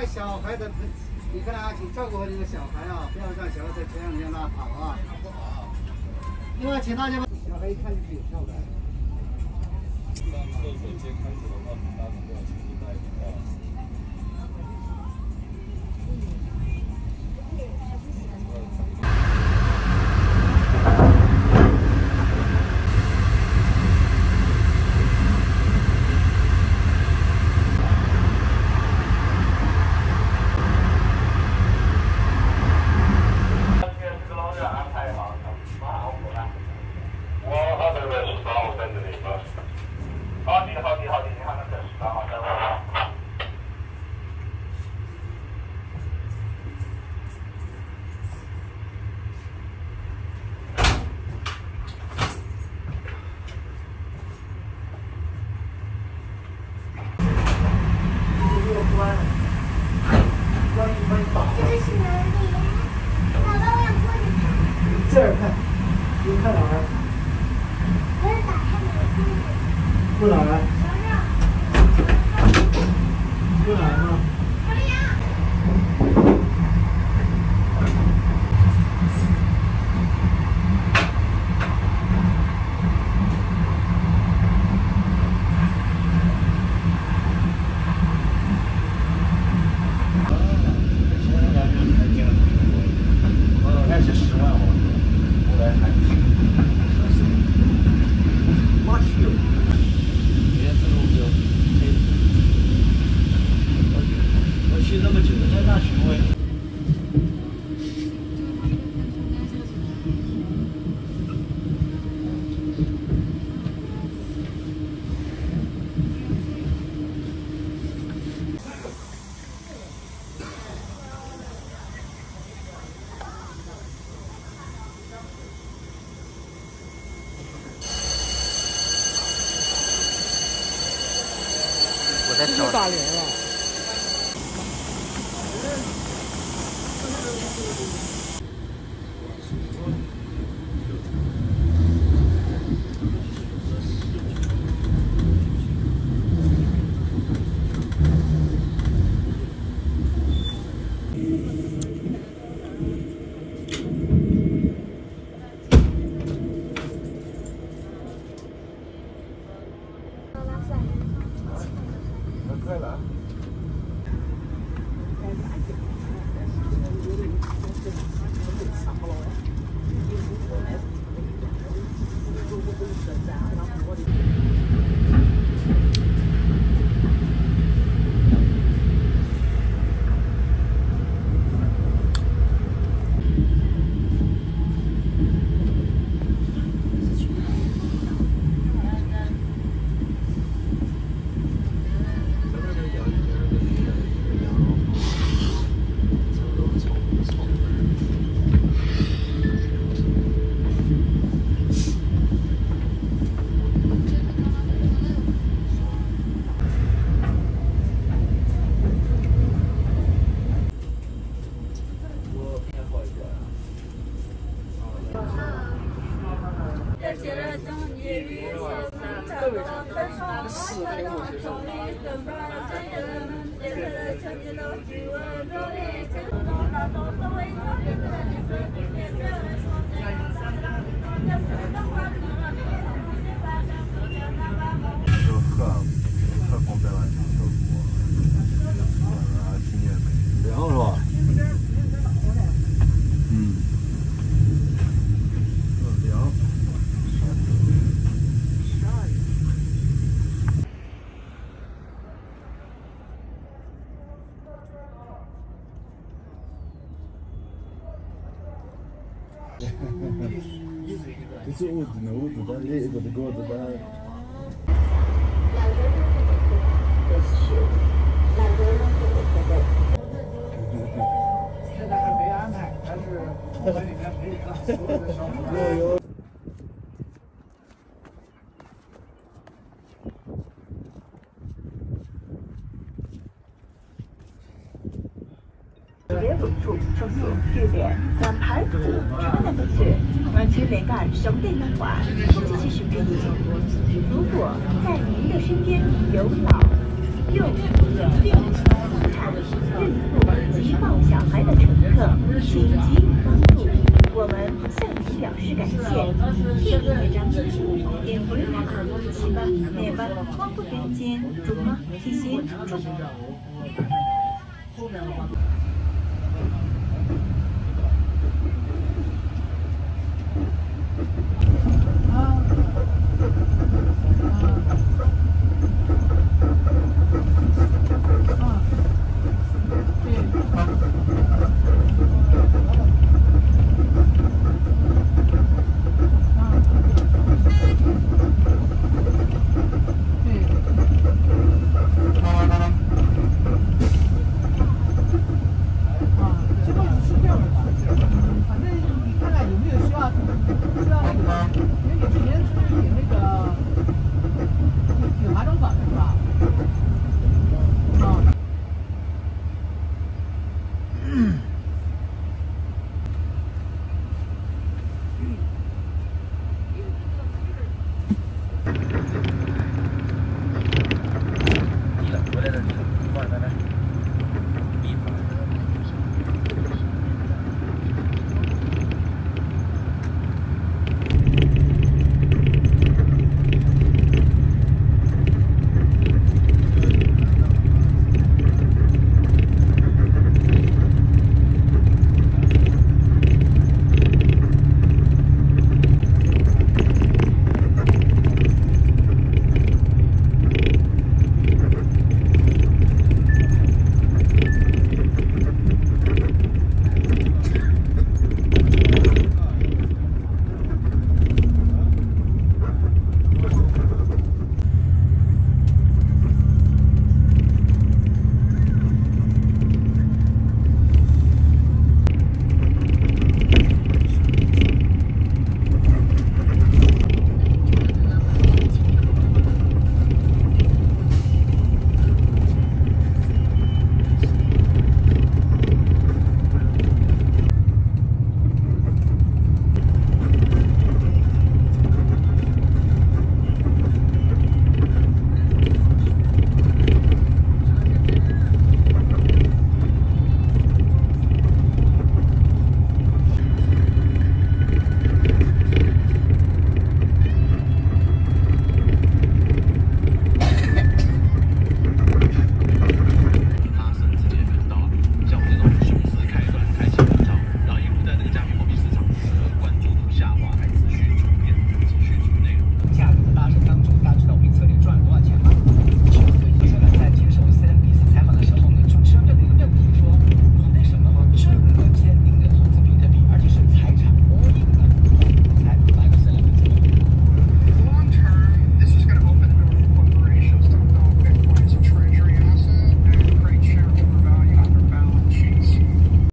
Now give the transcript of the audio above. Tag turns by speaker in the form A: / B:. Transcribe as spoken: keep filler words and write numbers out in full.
A: 带小孩的，你看啊，请照顾好你的小孩啊，不要让小孩在车上让他跑啊。另外，请大家把小孩一看就可以跳的。
B: 当厕所间开始的话，大家都要请你带的话。
A: 这儿看，你看哪儿？
C: 我要打开你的
A: 不哪儿？不哪儿吗？开始十万哦。 妈去！连自动车，我去那么久，在那询问。
D: 又打脸了。
B: 快了。
E: 就喝喝光白了，小锅，啊，纪念碑，凉是吧？嗯，凉。 就是屋子呢，屋子的那个这个这个。
A: 现在还没安排，还是在里面陪着所有的小伙伴。有有。
F: 野路處從容跳躍，南牌子穿的是完全連蓋兄弟漫畫，這些是可以。如果在您的身邊有老、幼、病、殘。 产、孕妇及抱小孩的乘客，请给予帮助。我们向您表示感谢。谢谢회장 인물 시바 네바 컴프텐진 중마提醒。